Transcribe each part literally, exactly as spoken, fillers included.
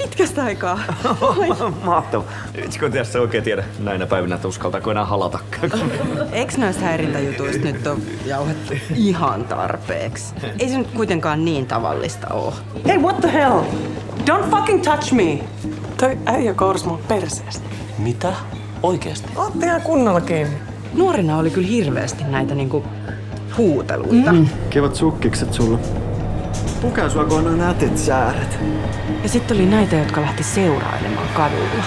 pitkästä aikaa. Mahtavaa. Itse kun tässä oikein tiedä näinä päivinä, että uskaltaako enää halatakaan. Eiks noista häirintäjutuista nyt on jauhettu ihan tarpeeksi? Ei se nyt kuitenkaan niin tavallista oo. Hey, what the hell? Don't fucking touch me! Toi äijä kourasi mun perseestä. Mitä? Oikeesti? Ootte ihan kunnolla kiinni. Nuorina oli kyllä hirveästi näitä niinku huuteluita. Mm. Kivat sukkikset sulla. Pukee sua, kun on nätit sääret. Ja sitten oli näitä, jotka lähti seurailemaan kadulla.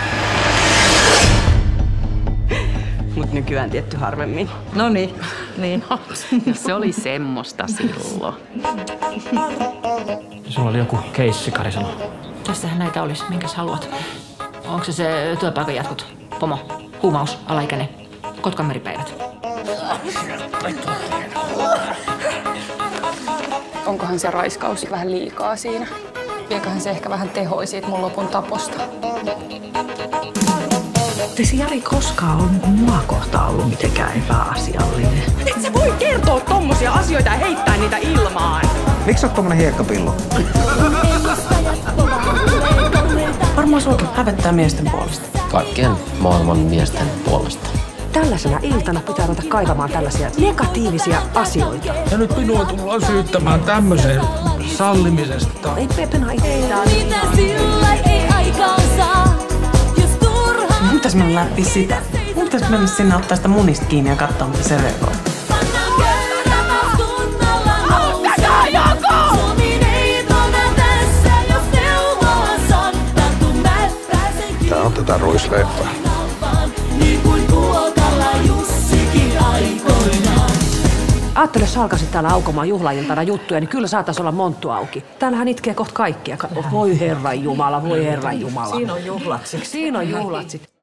Mut nykyään tietty harvemmin. No niin, niin. Se oli semmoista silloin. Sulla oli joku keissi, Kari sanoi. Tässähän näitä olisi. Minkäs haluat? Onko se se työpaikan jatkot? Pomo, huumaus, alaikäinen, Kotkan meripäivät. Onkohan se raiskaus vähän liikaa siinä? Vieköhän se ehkä vähän tehoi siitä mun lopun taposta? Ei se Jari koskaan ole mua kohtaan ollut mitenkään epäasiallinen. Et sä voi kertoa tommosia asioita ja heittää niitä ilmaan. Miksi sä oot tommonen hiekkapillo? Varmaan suakin hävettää miesten puolesta. Kaikkien maailman miesten puolesta. Tällaisena iltana pitää ruveta kaivamaan tällaisia negatiivisia asioita. Ja nyt minua tullaan syyttämään tämmöiseen sallimisesta. Ei pepena itseään. Mitä sillä ei aikaan saa, jos turhaan... Mun pitäis mennä läpi sitä. Mun pitäis mennä sinne ottaa sitä munista kiinni ja katsoa, mitä se reagoi. Pannaan köyrämään tunnolla nousu. Suomi neitona tässä, jos neuvoa sattuu. Mä pääsen Tää on tätä ruisleipää. niin kuin Kuokalla Jussikin aikoinaan. Ajattele, jos alkaisit täällä aukomaan juhlailtana juttuja, niin kyllä saatais olla monttu auki. Täällähän itkee kohta kaikkia. Voi herran jumala, voi herran jumala. Siinä on juhlatsit. Siinä on juhlatsit.